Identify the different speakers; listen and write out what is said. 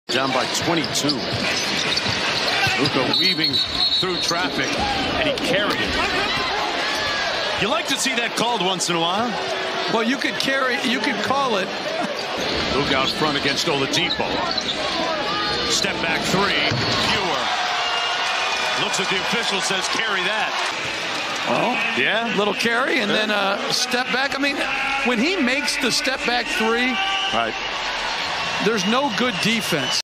Speaker 1: Down by 22. Luka weaving through traffic, and he carried it. You like to see that called once in a while?
Speaker 2: Well, you could call it.
Speaker 1: Luka out front against Oladipo. Step back three, fewer. Looks at the official, says carry that.
Speaker 2: Well,
Speaker 1: yeah,
Speaker 2: little carry and then a step back. I mean, when he makes the step back three,
Speaker 1: right,
Speaker 2: there's no good defense.